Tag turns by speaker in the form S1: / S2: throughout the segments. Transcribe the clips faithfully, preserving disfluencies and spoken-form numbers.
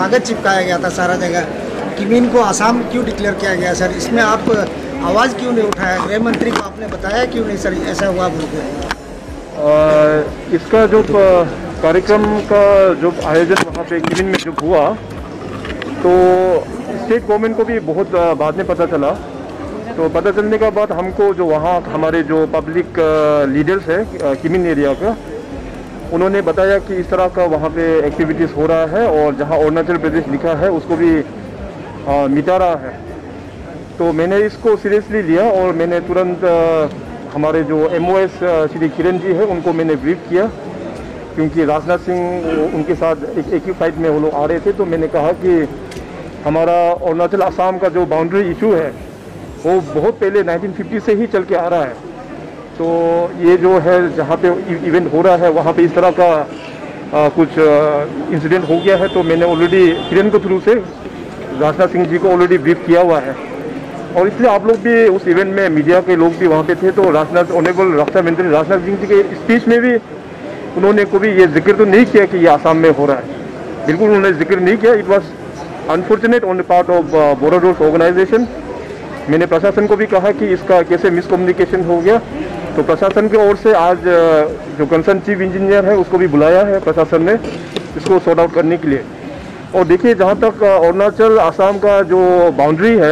S1: कागज़ चिपकाया गया था सारा जगह, किमिन को आसाम क्यों डिक्लेयर किया गया सर? इसमें आप आवाज़ क्यों नहीं उठाया? गृह मंत्री को आपने बताया क्यों नहीं सर ऐसा हुआ बोल के?
S2: इसका जो कार्यक्रम का जो आयोजन वहाँ पे किमिन में जो हुआ, तो स्टेट गवर्नमेंट को भी बहुत बाद में पता चला। तो पता चलने के बाद हमको जो वहाँ हमारे जो पब्लिक लीडर्स है किमिन एरिया का, उन्होंने बताया कि इस तरह का वहाँ पे एक्टिविटीज़ हो रहा है और जहाँ अरुणाचल प्रदेश लिखा है उसको भी आ, मिटा रहा है। तो मैंने इसको सीरियसली लिया और मैंने तुरंत आ, हमारे जो एमओएस श्री किरण जी है उनको मैंने ब्रीफ किया, क्योंकि राजनाथ सिंह उनके साथ एक एक ही फ्लाइट में वो लोग आ रहे थे। तो मैंने कहा कि हमारा अरुणाचल असम का जो बाउंड्री इशू है वो बहुत पहले नाइनटीन फिफ्टी से ही चल के आ रहा है। तो ये जो है जहाँ पे इवेंट हो रहा है वहाँ पे इस तरह का आ, कुछ इंसिडेंट हो गया है। तो मैंने ऑलरेडी किरण के थ्रू से राजनाथ सिंह जी को ऑलरेडी ब्रीफ किया हुआ है, और इसलिए आप लोग भी उस इवेंट में मीडिया के लोग भी वहाँ पे थे। तो राजनाथ ऑनरेबल रक्षा मंत्री राजनाथ सिंह जी के स्पीच में भी उन्होंने कभी ये जिक्र तो नहीं किया कि ये आसाम में हो रहा है, बिल्कुल उन्होंने जिक्र नहीं किया। It was unfortunate on the part of Border Roads Organisation. मैंने प्रशासन को भी कहा कि इसका कैसे मिसकम्युनिकेशन हो गया, तो प्रशासन की ओर से आज जो कंसर्न चीफ इंजीनियर है उसको भी बुलाया है प्रशासन ने इसको सॉर्ट आउट करने के लिए। और देखिए, जहाँ तक अरुणाचल असम का जो बाउंड्री है,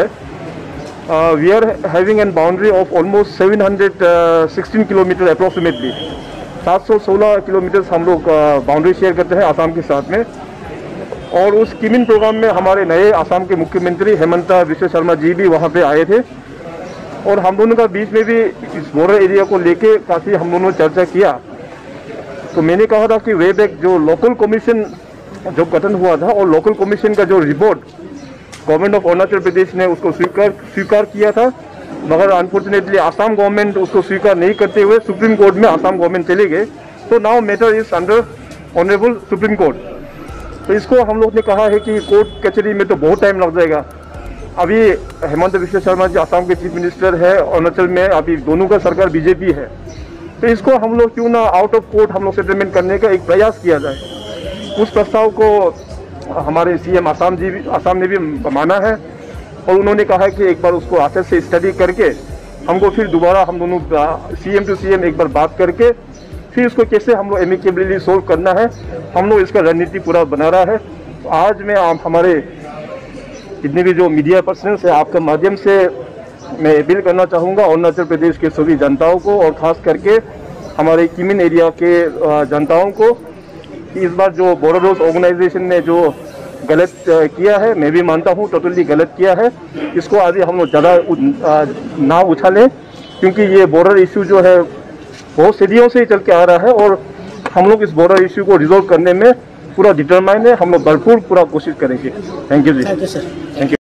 S2: we are having an boundary of almost seven hundred sixteen kilometre approximately, सात सौ सोलह किलोमीटर हम लोग बाउंड्री शेयर करते हैं आसाम के साथ में। और उस किमिन प्रोग्राम में हमारे नए आसाम के मुख्यमंत्री हेमंता बिश्व शर्मा जी भी वहाँ पे आए थे, और हम दोनों का बीच में भी इस बॉर्डर एरिया को लेके काफ़ी हम दोनों चर्चा किया। तो मैंने कहा था कि वे बैक जो लोकल कमीशन जो गठन हुआ था और लोकल कमीशन का जो report government of Arunachal Pradesh ने उसको स्वीकार स्वीकार किया था, मगर अनफॉर्चुनेटली आसाम गवर्नमेंट उसको स्वीकार नहीं करते हुए सुप्रीम कोर्ट में आसाम गवर्नमेंट चले गए। तो now matter is under honourable Supreme Court. तो इसको हम लोग ने कहा है कि कोर्ट कचहरी में तो बहुत टाइम लग जाएगा। अभी हेमंत बिश्व शर्मा जी आसाम के चीफ मिनिस्टर है, अरुणाचल में अभी दोनों का सरकार बीजेपी है। तो इसको हम लोग क्यों ना आउट ऑफ कोर्ट हम लोग सेटलमेंट करने का एक प्रयास किया जाए। उस प्रस्ताव को हमारे सीएम आसाम जी आसाम ने भी माना है, और उन्होंने कहा कि एक बार उसको अच्छे से स्टडी करके हमको फिर दोबारा हम दोनों सीएम टू सीएम एक बार बात करके फिर इसको कैसे हम लोग एमिकेबली सोल्व करना है, हम लोग इसका रणनीति पूरा बना रहा है। तो आज मैं आप हमारे जितने भी जो मीडिया पर्सनल्स है, आपके माध्यम से मैं अपील करना चाहूँगा अरुणाचल प्रदेश के सभी जनताओं को, और ख़ास करके हमारे किमिन एरिया के जनताओं को, कि इस बार जो बॉर्डर रोड्स ऑर्गेनाइजेशन ने जो गलत किया है, मैं भी मानता हूँ टोटली गलत किया है, इसको आगे हम लोग ज़्यादा ना उछालें, क्योंकि ये बॉर्डर इशू जो है बहुत सदियों से ही चल के आ रहा है, और हम लोग इस बॉर्डर इशू को रिजोल्व करने में पूरा डिटरमाइन है। हम लोग भरपूर पूरा कोशिश करेंगे। थैंक यू जी।
S1: Thank you sir.
S2: Thank you.